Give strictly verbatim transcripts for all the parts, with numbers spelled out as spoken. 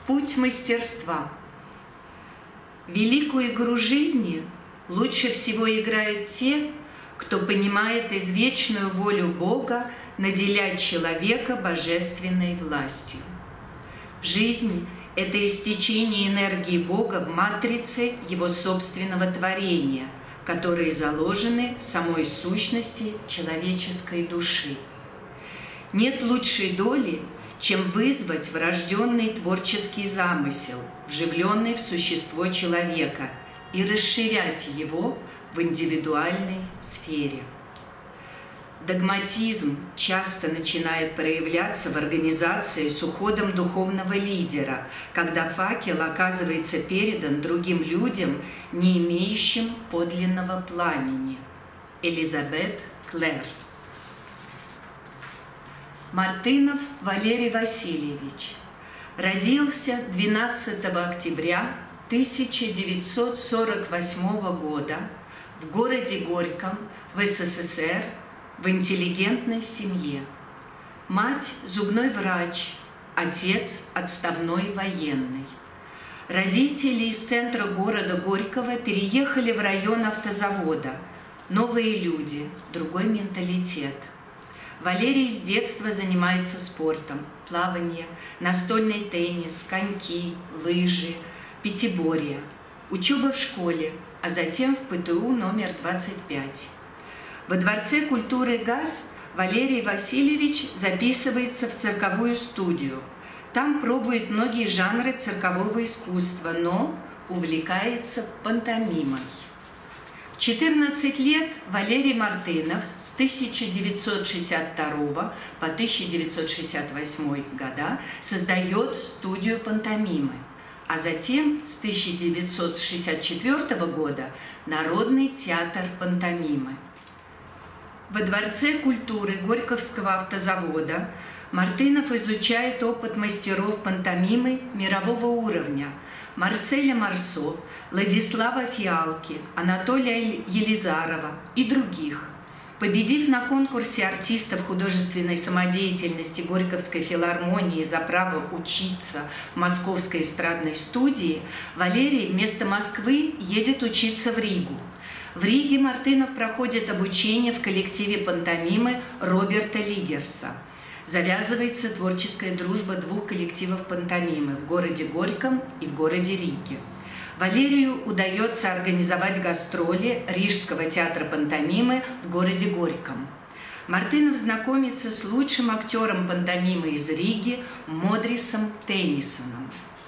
Путь мастерства. Великую игру жизни лучше всего играют те, кто понимает извечную волю Бога наделять человека божественной властью. Жизнь – это истечение энергии Бога в матрице Его собственного творения, которые заложены в самой сущности человеческой души. Нет лучшей доли, чем вызвать врожденный творческий замысел, вживленный в существо человека, и расширять его в индивидуальной сфере. Догматизм часто начинает проявляться в организации с уходом духовного лидера, когда факел оказывается передан другим людям, не имеющим подлинного пламени. Элизабет Клэр. Мартынов Валерий Васильевич родился двенадцатого октября тысяча девятьсот сорок восьмого года в городе Горьком в СССР в интеллигентной семье. Мать – зубной врач, отец – отставной военный. Родители из центра города Горького переехали в район автозавода. Новые люди, другой менталитет. Валерий с детства занимается спортом, плавание, настольный теннис, коньки, лыжи, пятиборье, учеба в школе, а затем в ПТУ номер двадцать пять. Во Дворце культуры ГАЗ Валерий Васильевич записывается в цирковую студию. Там пробует многие жанры циркового искусства, но увлекается пантомимой. В четырнадцать лет Валерий Мартынов с тысяча девятьсот шестьдесят второго по тысяча девятьсот шестьдесят восьмой года создает студию пантомимы, а затем с тысяча девятьсот шестьдесят четвёртого года Народный театр пантомимы. Во Дворце культуры Горьковского автозавода Мартынов изучает опыт мастеров пантомимы мирового уровня Марселя Марсо, Владислава Фиалки, Анатолия Елизарова и других. Победив на конкурсе артистов художественной самодеятельности Горьковской филармонии за право учиться в Московской эстрадной студии, Валерий вместо Москвы едет учиться в Ригу. В Риге Мартынов проходит обучение в коллективе пантомимы Роберта Лигерса. Завязывается творческая дружба двух коллективов пантомимы в городе Горьком и в городе Риге. Валерию удается организовать гастроли Рижского театра пантомимы в городе Горьком. Мартынов знакомится с лучшим актером пантомимы из Риги Модрисом Теннисоном.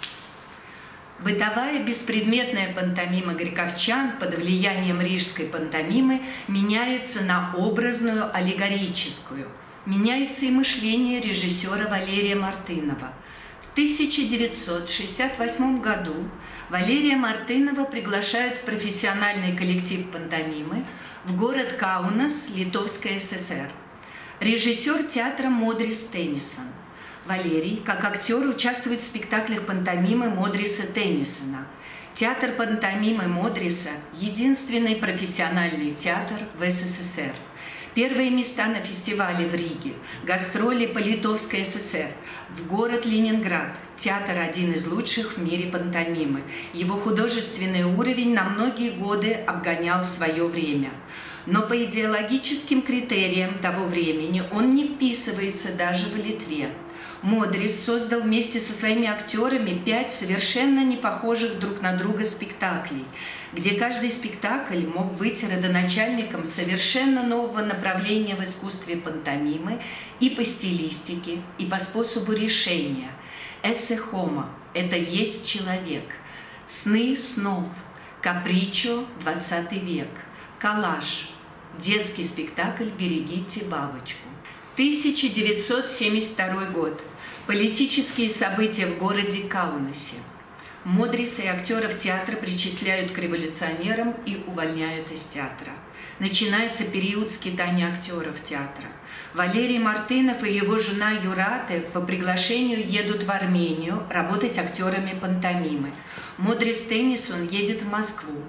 Бытовая беспредметная пантомима горьковчан под влиянием рижской пантомимы меняется на образную аллегорическую. Меняется и мышление режиссера Валерия Мартынова. В тысяча девятьсот шестьдесят восьмом году Валерия Мартынова приглашают в профессиональный коллектив пантомимы в город Каунас, Литовская ССР. Режиссер театра Модрис Теннисон. Валерий, как актер, участвует в спектаклях пантомимы Модриса Теннисона. Театр пантомимы Модриса – единственный профессиональный театр в СССР. Первые места на фестивале в Риге, гастроли по Литовской ССР, в город Ленинград. Театр один из лучших в мире пантомимы. Его художественный уровень на многие годы обгонял свое время. Но по идеологическим критериям того времени он не вписывается даже в Литве. Модрис создал вместе со своими актерами пять совершенно не похожих друг на друга спектаклей, где каждый спектакль мог быть родоначальником совершенно нового направления в искусстве пантомимы и по стилистике, и по способу решения. «Эссе хомо» – это есть человек, «Сны снов», «Капричо» – двадцатый век, «Коллаж» – детский спектакль «Берегите бабочку». тысяча девятьсот семьдесят второй год. Политические события в городе Каунасе. Модриса и актеров театра причисляют к революционерам и увольняют из театра. Начинается период скитания актеров театра. Валерий Мартынов и его жена Юрате по приглашению едут в Армению работать актерами пантомимы. Модрис Теннисон едет в Москву.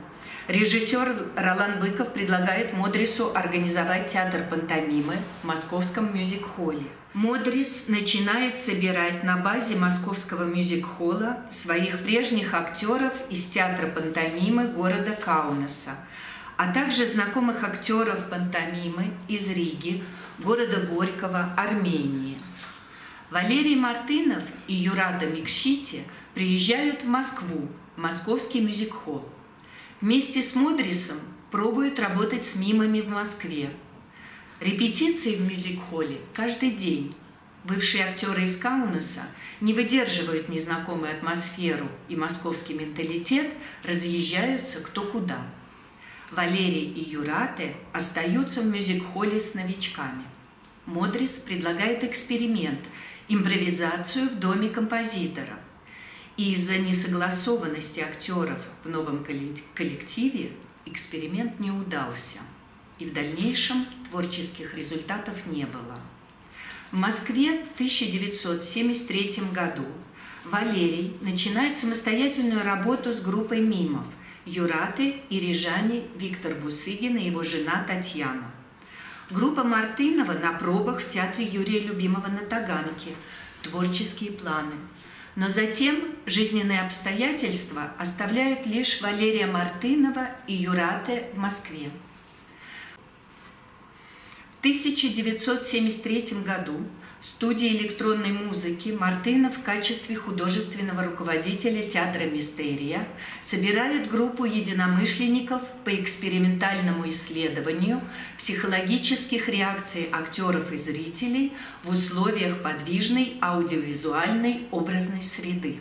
Режиссер Ролан Быков предлагает Модрису организовать театр пантомимы в московском мюзик-холле. Модрис начинает собирать на базе московского мюзик-холла своих прежних актеров из театра пантомимы города Каунаса, а также знакомых актеров пантомимы из Риги, города Горького, Армении. Валерий Мартынов и Юрата Микшити приезжают в Москву, в московский мюзик-холл. Вместе с Модрисом пробуют работать с мимами в Москве. Репетиции в мюзик-холле каждый день. Бывшие актеры из Каунаса не выдерживают незнакомую атмосферу и московский менталитет, разъезжаются кто куда. Валерий и Юрате остаются в мюзик-холле с новичками. Модрис предлагает эксперимент – импровизацию в доме композитора. И из-за несогласованности актеров в новом коллективе эксперимент не удался. И в дальнейшем творческих результатов не было. В Москве в тысяча девятьсот семьдесят третьем году Валерий начинает самостоятельную работу с группой мимов Юраты и рижане Виктор Бусыгин и его жена Татьяна. Группа Мартынова на пробах в театре Юрия Любимова на Таганке. Творческие планы. Но затем жизненные обстоятельства оставляют лишь Валерия Мартынова и Юрате в Москве. В тысяча девятьсот семьдесят третьем году в студии электронной музыки Мартынов в качестве художественного руководителя театра «Мистерия» собирает группу единомышленников по экспериментальному исследованию психологических реакций актеров и зрителей в условиях подвижной аудиовизуальной образной среды.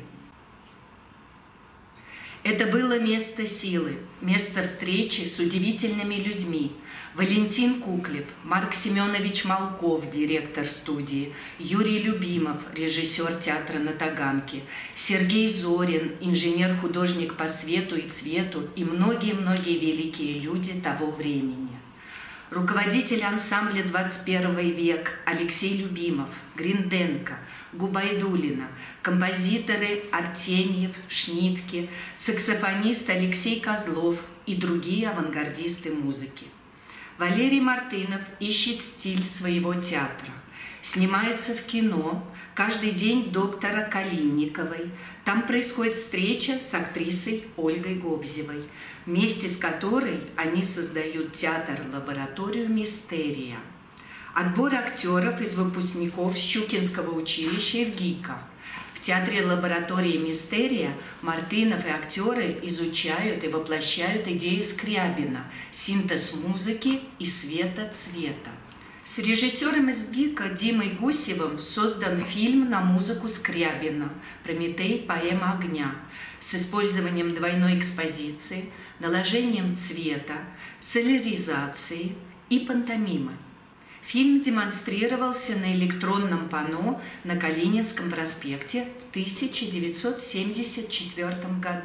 Это было место силы, место встречи с удивительными людьми. Валентин Куклев, Марк Семенович Малков, директор студии, Юрий Любимов, режиссер театра на Таганке, Сергей Зорин, инженер-художник по свету и цвету и многие-многие великие люди того времени. Руководитель ансамбля двадцать первый век Алексей Любимов, Гринденко, Губайдулина, композиторы Артемьев, Шнитке, саксофонист Алексей Козлов и другие авангардисты музыки. Валерий Мартынов ищет стиль своего театра, снимается в кино «Каждый день доктора Калинниковой». Там происходит встреча с актрисой Ольгой Гобзевой, вместе с которой они создают театр-лабораторию «Мистерия». Отбор актеров из выпускников Щукинского училища в ГИКа. В театре лаборатории «Мистерия» Мартынов и актеры изучают и воплощают идеи Скрябина, синтез музыки и света-цвета. С режиссером из ГИКа Димой Гусевым создан фильм на музыку Скрябина «Прометей. Поэма огня» с использованием двойной экспозиции, наложением цвета, соляризацией и пантомимы. Фильм демонстрировался на электронном панно на Калининском проспекте в тысяча девятьсот семьдесят четвёртом году.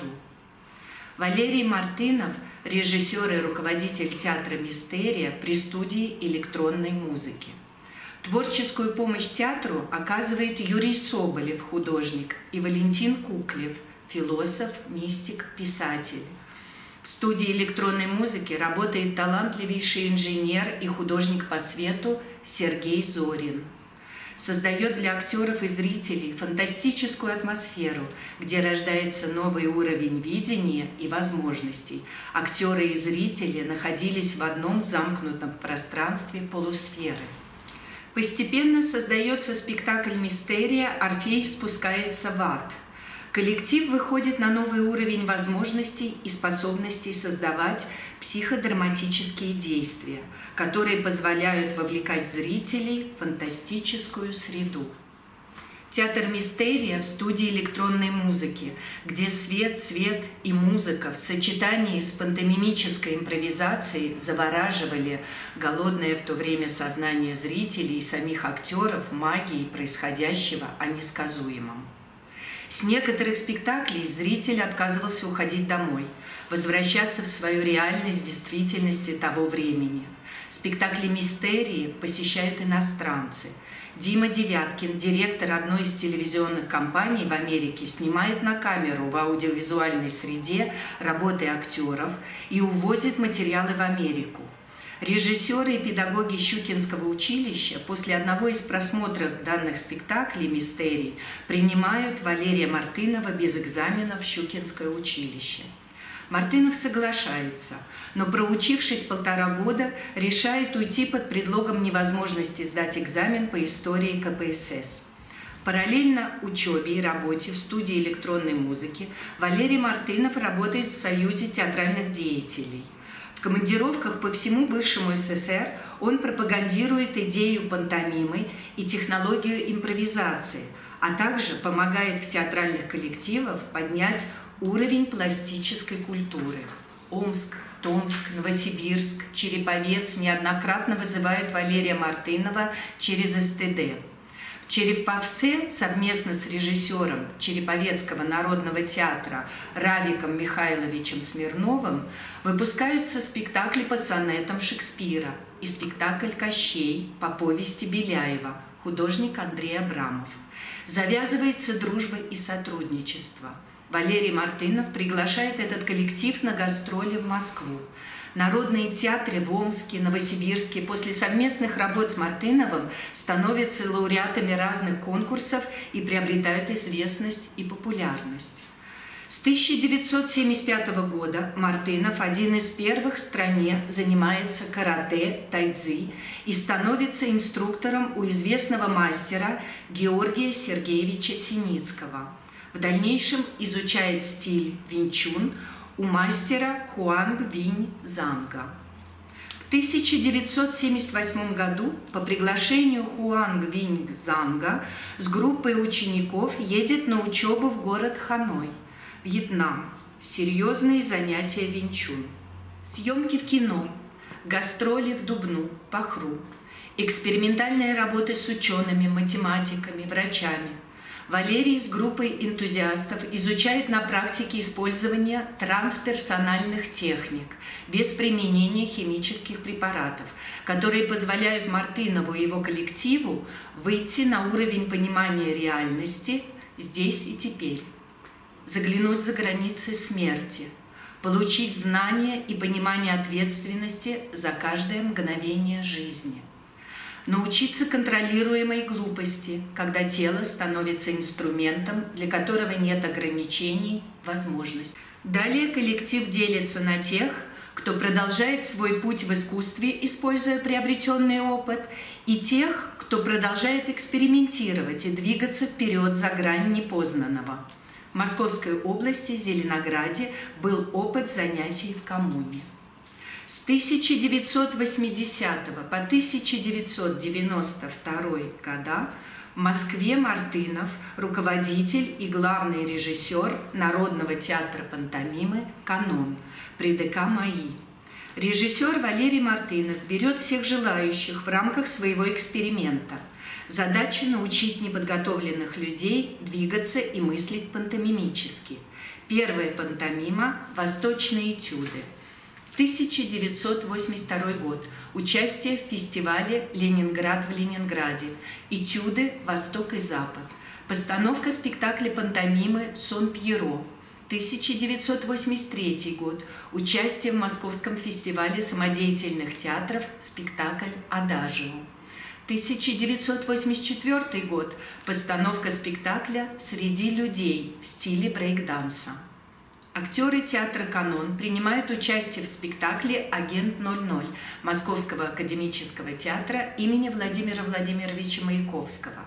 Валерий Мартынов – режиссер и руководитель театра «Мистерия» при студии электронной музыки. Творческую помощь театру оказывает Юрий Соболев, художник, и Валентин Куклев, философ, мистик, писатель. В студии электронной музыки работает талантливейший инженер и художник по свету Сергей Зорин. Создает для актеров и зрителей фантастическую атмосферу, где рождается новый уровень видения и возможностей. Актеры и зрители находились в одном замкнутом пространстве полусферы. Постепенно создается спектакль «Мистерия. Орфей спускается в ад». Коллектив выходит на новый уровень возможностей и способностей создавать психодраматические действия, которые позволяют вовлекать зрителей в фантастическую среду. Театр «Мистерия» в студии электронной музыки, где свет, цвет и музыка в сочетании с пантомимической импровизацией завораживали голодное в то время сознание зрителей и самих актеров магией происходящего о несказуемом. С некоторых спектаклей зритель отказывался уходить домой, возвращаться в свою реальность действительности того времени. Спектакли «Мистерии» посещают иностранцы. Дима Девяткин, директор одной из телевизионных компаний в Америке, снимает на камеру в аудиовизуальной среде работы актеров и увозит материалы в Америку. Режиссеры и педагоги Щукинского училища после одного из просмотров данных спектаклей «Мистерий» принимают Валерия Мартынова без экзамена в Щукинское училище. Мартынов соглашается, но, проучившись полтора года, решает уйти под предлогом невозможности сдать экзамен по истории ка пэ эс эс. Параллельно учебе и работе в студии электронной музыки Валерий Мартынов работает в Союзе театральных деятелей. В командировках по всему бывшему эс эс эр он пропагандирует идею пантомимы и технологию импровизации, а также помогает в театральных коллективах поднять уровень пластической культуры. Омск, Томск, Новосибирск, Череповец неоднократно вызывают Валерия Мартынова через эс тэ дэ. В Череповце совместно с режиссером Череповецкого народного театра Равиком Михайловичем Смирновым выпускаются спектакли по сонетам Шекспира и спектакль «Кощей» по повести Беляева, художник Андрей Абрамов. Завязывается дружба и сотрудничество. Валерий Мартынов приглашает этот коллектив на гастроли в Москву. Народные театры в Омске, Новосибирске после совместных работ с Мартыновым становятся лауреатами разных конкурсов и приобретают известность и популярность. С тысяча девятьсот семьдесят пятого года Мартынов один из первых в стране занимается карате, тайцзи и становится инструктором у известного мастера Георгия Сергеевича Синицкого. В дальнейшем изучает стиль винчун у мастера Хуанг Винь Занга. В тысяча девятьсот семьдесят восьмом году по приглашению Хуанг Винь Занга с группой учеников едет на учебу в город Ханой, Вьетнам. Серьезные занятия винчун. Съемки в кино, гастроли в Дубну, Пахру, экспериментальные работы с учеными, математиками, врачами. Валерий с группой энтузиастов изучает на практике использование трансперсональных техник без применения химических препаратов, которые позволяют Мартынову и его коллективу выйти на уровень понимания реальности здесь и теперь, заглянуть за границы смерти, получить знания и понимание ответственности за каждое мгновение жизни. Научиться контролируемой глупости, когда тело становится инструментом, для которого нет ограничений, возможностей. Далее коллектив делится на тех, кто продолжает свой путь в искусстве, используя приобретенный опыт, и тех, кто продолжает экспериментировать и двигаться вперед за грань непознанного. В Московской области, Зеленограде, был опыт занятий в коммуне. С тысяча девятьсот восьмидесятого по тысяча девятьсот девяносто второй года в Москве Мартынов руководитель и главный режиссер Народного театра пантомимы «Канон» при дэ ка МАИ. Режиссер Валерий Мартынов берет всех желающих в рамках своего эксперимента. Задача научить неподготовленных людей двигаться и мыслить пантомимически. Первая пантомима – «Восточные этюды». тысяча девятьсот восемьдесят второй год. Участие в фестивале «Ленинград в Ленинграде». Этюды «Восток и Запад». Постановка спектакля пантомимы «Сон Пьеро». тысяча девятьсот восемьдесят третий год. Участие в Московском фестивале самодеятельных театров «Спектакль Адажио». тысяча девятьсот восемьдесят четвёртый год. Постановка спектакля «Среди людей» в стиле брейк-данса. Актеры театра «Канон» принимают участие в спектакле «Агент ноль ноль» Московского академического театра имени Владимира Владимировича Маяковского.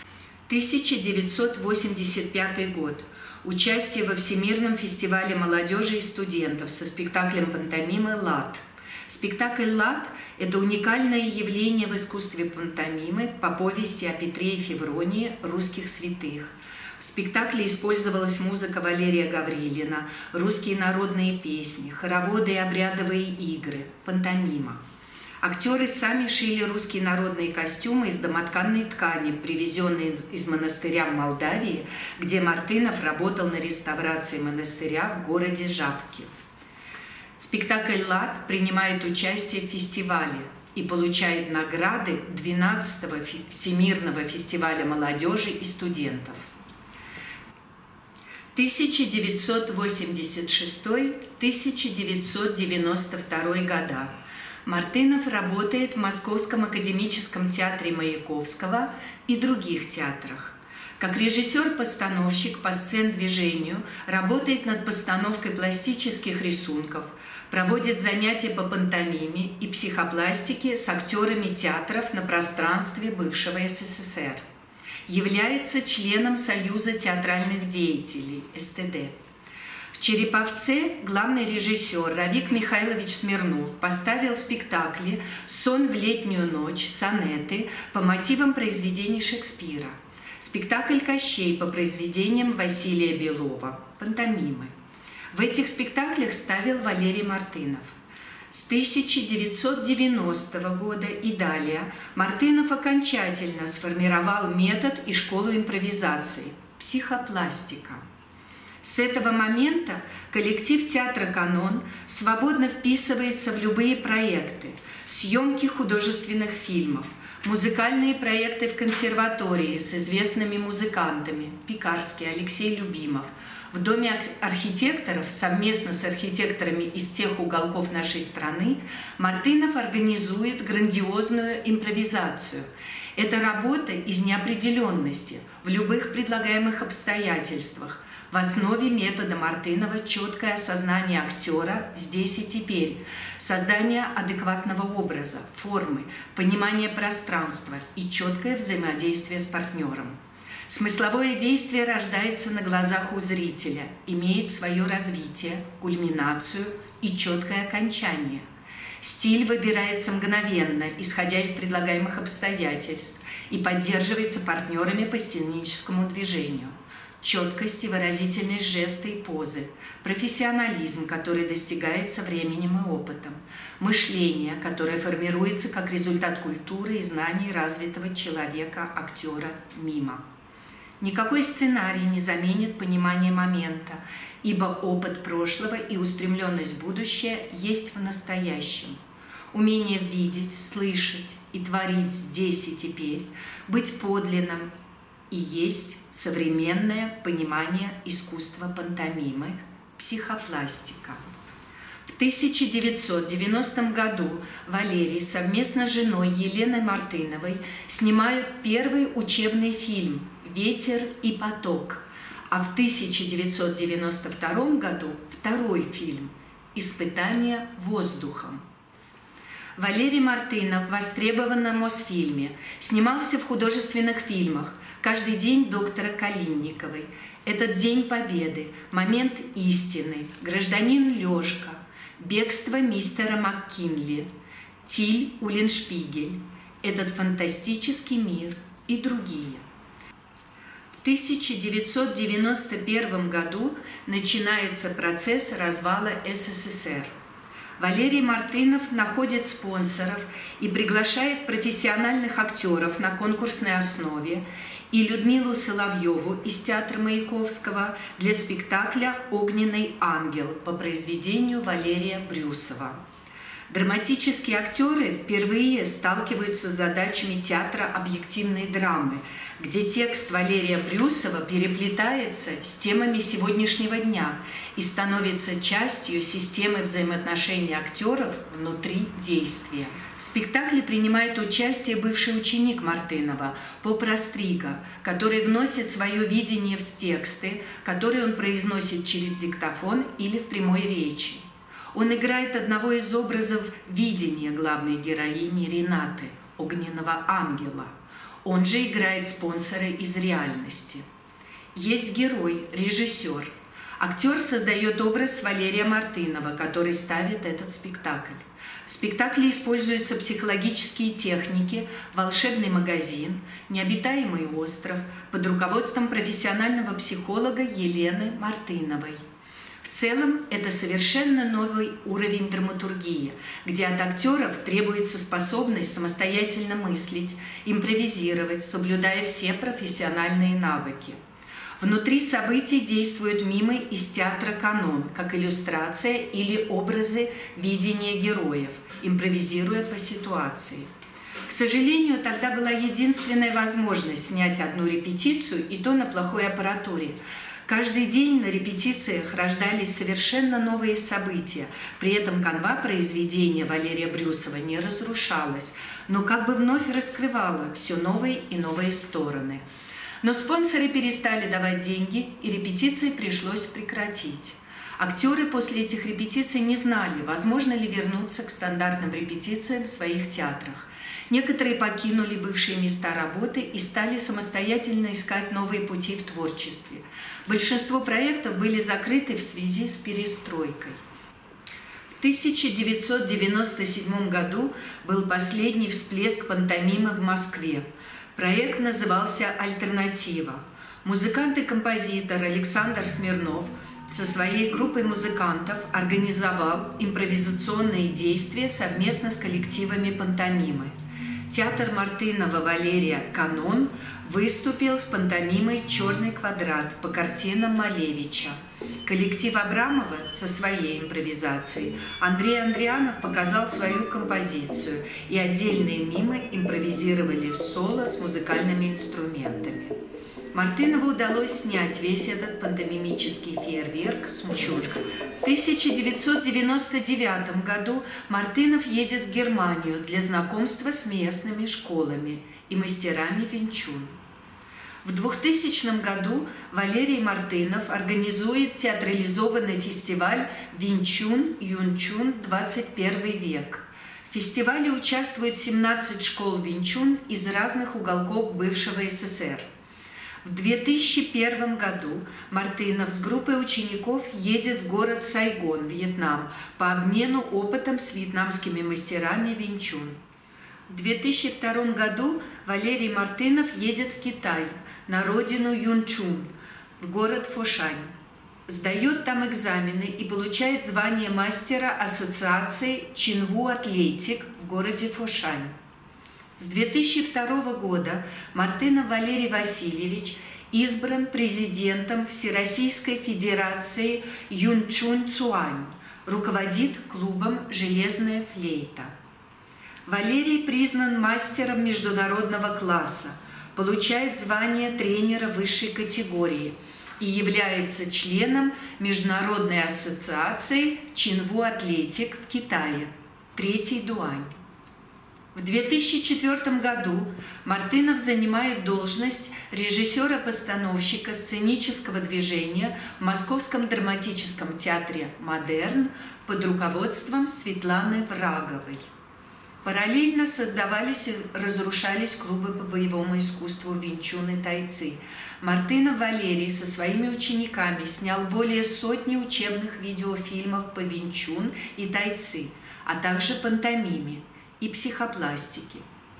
тысяча девятьсот восемьдесят пятый год. Участие во Всемирном фестивале молодежи и студентов со спектаклем пантомимы «Лад». Спектакль «Лад» – это уникальное явление в искусстве пантомимы по повести о Петре и Февронии русских святых. В спектакле использовалась музыка Валерия Гаврилина, русские народные песни, хороводы и обрядовые игры, пантомима. Актеры сами шили русские народные костюмы из домотканной ткани, привезенные из монастыря в Молдавии, где Мартынов работал на реставрации монастыря в городе Жабки. Спектакль «Лад» принимает участие в фестивале и получает награды двенадцатого Всемирного фестиваля молодежи и студентов. тысяча девятьсот восемьдесят шестой — тысяча девятьсот девяносто второй года. Мартынов работает в Московском академическом театре Маяковского и других театрах. Как режиссер-постановщик по сцен-движению работает над постановкой пластических рисунков, проводит занятия по пантомиме и психопластике с актерами театров на пространстве бывшего СССР. Является членом Союза театральных деятелей эс тэ дэ. В Череповце главный режиссер Равик Михайлович Смирнов поставил спектакли «Сон в летнюю ночь», сонеты по мотивам произведений Шекспира, спектакль «Кощей» по произведениям Василия Белова, пантомимы. В этих спектаклях ставил Валерий Мартынов. С тысяча девятьсот девяностого года и далее Мартынов окончательно сформировал метод и школу импровизации – психопластика. С этого момента коллектив театра «Канон» свободно вписывается в любые проекты – съемки художественных фильмов, музыкальные проекты в консерватории с известными музыкантами – Пекарский, Алексей Любимов. В Доме архитекторов совместно с архитекторами из тех уголков нашей страны Мартынов организует грандиозную импровизацию. Это работа из неопределенности в любых предлагаемых обстоятельствах. В основе метода Мартынова четкое осознание актера здесь и теперь, создание адекватного образа, формы, понимание пространства и четкое взаимодействие с партнером. Смысловое действие рождается на глазах у зрителя, имеет свое развитие, кульминацию и четкое окончание. Стиль выбирается мгновенно, исходя из предлагаемых обстоятельств, и поддерживается партнерами по сценическому движению. Четкость и выразительность жеста и позы, профессионализм, который достигается временем и опытом, мышление, которое формируется как результат культуры и знаний развитого человека, актера, мима. Никакой сценарий не заменит понимание момента, ибо опыт прошлого и устремленность в будущее есть в настоящем. Умение видеть, слышать и творить здесь и теперь, быть подлинным и есть современное понимание искусства пантомимы, психопластика. В тысяча девятьсот девяностом году Валерий совместно с женой Еленой Мартыновой снимают первый учебный фильм «Ветер и поток», а в тысяча девятьсот девяносто втором году второй фильм «Испытание воздухом». Валерий Мартынов востребован на Мосфильме, снимался в художественных фильмах «Каждый день доктора Калинниковой», «Этот день победы», «Момент истины», «Гражданин Лёшка», «Бегство мистера МакКинли», «Тиль Уллиншпигель», «Этот фантастический мир» и другие. В тысяча девятьсот девяносто первом году начинается процесс развала эс эс эс эр. Валерий Мартынов находит спонсоров и приглашает профессиональных актеров на конкурсной основе и Людмилу Соловьеву из театра Маяковского для спектакля «Огненный ангел» по произведению Валерия Брюсова. Драматические актеры впервые сталкиваются с задачами театра объективной драмы, где текст Валерия Брюсова переплетается с темами сегодняшнего дня и становится частью системы взаимоотношений актеров внутри действия. В спектакле принимает участие бывший ученик Мартынова, Поп Растрига, который вносит свое видение в тексты, которые он произносит через диктофон или в прямой речи. Он играет одного из образов видения главной героини Ренаты, огненного ангела. Он же играет спонсора из реальности. Есть герой, режиссер. Актер создает образ Валерия Мартынова, который ставит этот спектакль. В спектакле используются психологические техники, волшебный магазин, необитаемый остров под руководством профессионального психолога Елены Мартыновой. В целом, это совершенно новый уровень драматургии, где от актеров требуется способность самостоятельно мыслить, импровизировать, соблюдая все профессиональные навыки. Внутри событий действуют мимы из театра «Канон», как иллюстрация или образы видения героев, импровизируя по ситуации. К сожалению, тогда была единственная возможность снять одну репетицию, и то на плохой аппаратуре. Каждый день на репетициях рождались совершенно новые события. При этом канва произведения Валерия Брюсова не разрушалась, но как бы вновь раскрывала все новые и новые стороны. Но спонсоры перестали давать деньги, и репетиции пришлось прекратить. Актеры после этих репетиций не знали, возможно ли вернуться к стандартным репетициям в своих театрах. Некоторые покинули бывшие места работы и стали самостоятельно искать новые пути в творчестве. Большинство проектов были закрыты в связи с перестройкой. В тысяча девятьсот девяносто седьмом году был последний всплеск пантомимы в Москве. Проект назывался «Альтернатива». Музыкант и композитор Александр Смирнов со своей группой музыкантов организовал импровизационные действия совместно с коллективами пантомимы. Театр Мартынова Валерия «Канон» выступил с пантомимой «Черный квадрат» по картинам Малевича. Коллектив Абрамова со своей импровизацией. Андрей Андрианов показал свою композицию, и отдельные мимы импровизировали соло с музыкальными инструментами. Мартынову удалось снять весь этот пантомимический фейерверк с мучой. В тысяча девятьсот девяносто девятом году Мартынов едет в Германию для знакомства с местными школами и мастерами винчун. В двухтысячном году Валерий Мартынов организует театрализованный фестиваль «Винчун Юнчун двадцать первый век». В фестивале участвуют семнадцать школ винчун из разных уголков бывшего СССР. В две тысячи первом году Мартынов с группой учеников едет в город Сайгон, Вьетнам, по обмену опытом с вьетнамскими мастерами винчун. В две тысячи втором году Валерий Мартынов едет в Китай, на родину Юнчун, в город Фошань. Сдает там экзамены и получает звание мастера ассоциации Чингу Атлетик в городе Фошань. С две тысячи второго года Мартынов Валерий Васильевич избран президентом Всероссийской Федерации Юнчун Цуань, руководит клубом «Железная флейта». Валерий признан мастером международного класса, получает звание тренера высшей категории и является членом Международной ассоциации Чингу Атлетик в Китае, третий дуань. В две тысячи четвёртом году Мартынов занимает должность режиссера-постановщика сценического движения в Московском драматическом театре «Модерн» под руководством Светланы Враговой. Параллельно создавались и разрушались клубы по боевому искусству винчун и тайци. Мартынов Валерий со своими учениками снял более сотни учебных видеофильмов по винчун и тайци, а также пантомиме и психопластике.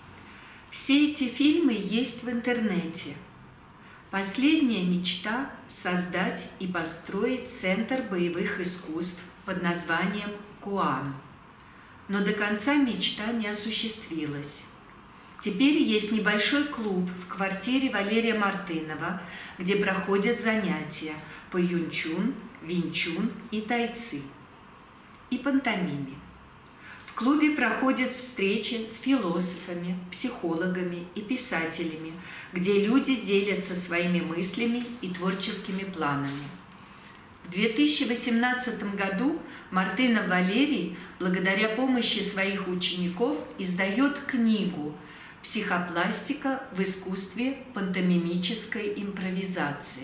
Все эти фильмы есть в интернете. Последняя мечта – создать и построить Центр боевых искусств под названием «Куан». Но до конца мечта не осуществилась. Теперь есть небольшой клуб в квартире Валерия Мартынова, где проходят занятия по юнчун, винчун и тайци, и пантомиме. В клубе проходят встречи с философами, психологами и писателями, где люди делятся своими мыслями и творческими планами. В две тысячи восемнадцатом году Мартынов Валерий, благодаря помощи своих учеников, издает книгу «Психопластика в искусстве пантомимической импровизации».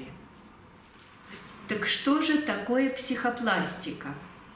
Так что же такое психопластика?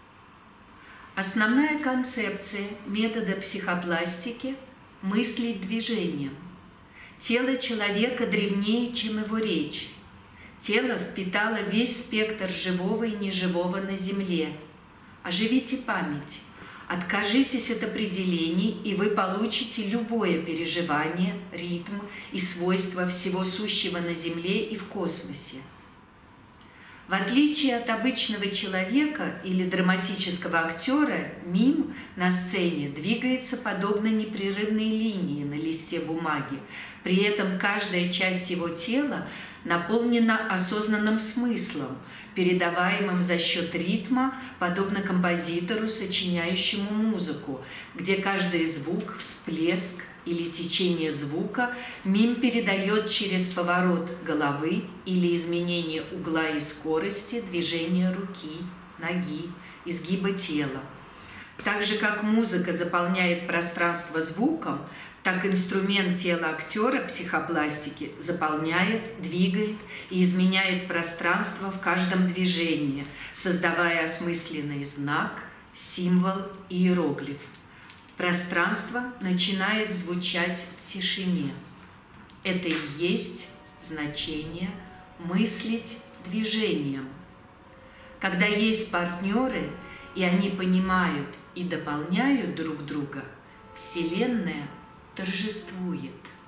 Основная концепция метода психопластики – мыслить движением. Тело человека древнее, чем его речь. Тело впитало весь спектр живого и неживого на Земле. Оживите память, откажитесь от определений, и вы получите любое переживание, ритм и свойства всего сущего на Земле и в космосе. В отличие от обычного человека или драматического актера, мим на сцене двигается подобно непрерывной линии на листе бумаги. При этом каждая часть его тела наполнена осознанным смыслом, передаваемым за счет ритма, подобно композитору, сочиняющему музыку, где каждый звук, всплеск или течение звука мим передает через поворот головы или изменение угла и скорости движения руки, ноги, изгиба тела. Так же, как музыка заполняет пространство звуком, так инструмент тела актера психопластики заполняет, двигает и изменяет пространство в каждом движении, создавая осмысленный знак, символ и иероглиф. Пространство начинает звучать в тишине. Это и есть значение мыслить движением. Когда есть партнеры, и они понимают и дополняют друг друга, Вселенная торжествует.